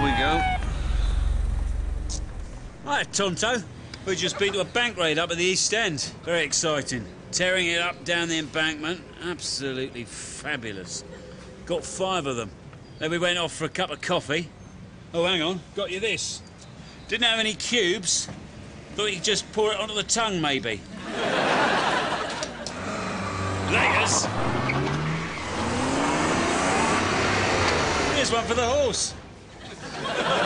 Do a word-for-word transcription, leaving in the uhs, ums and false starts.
we go. Hi, Tonto. We've just been to a bank raid up at the East End. Very exciting. Tearing it up down the embankment. Absolutely fabulous. Got five of them. Then we went off for a cup of coffee. Oh, hang on. Got you this. Didn't have any cubes. Thought you could just pour it onto the tongue, maybe. Laters. Here's one for the horse.